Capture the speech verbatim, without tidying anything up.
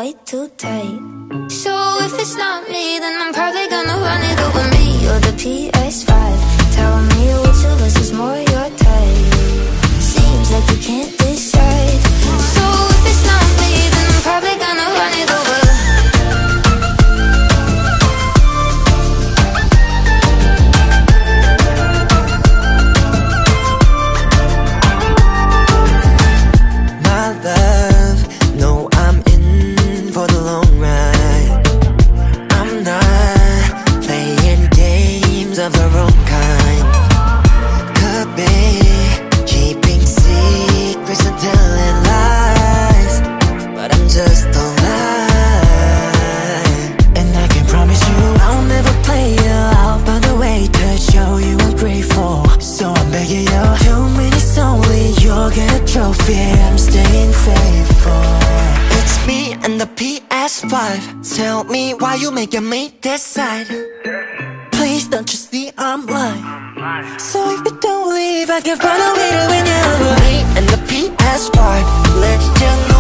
way too tight. So if it's not me, then I'm probably gonna run it over me or the P S five. Tell me which of us is more your type. Seems like you can't decide. So if it's not me, then I'm probably gonna run it over. Of her own kind. Could be keeping secrets and telling lies, but I'm just alive. And I can promise you I'll never play you out by the way to show you I'm grateful. So I'm begging you, two minutes only, you'll get a trophy. I'm staying faithful. It's me and the P S five. Tell me why you making me decide. Please don't you see I'm lying. So if you don't leave, I can find a way to win you. Me and the P S five, let you know.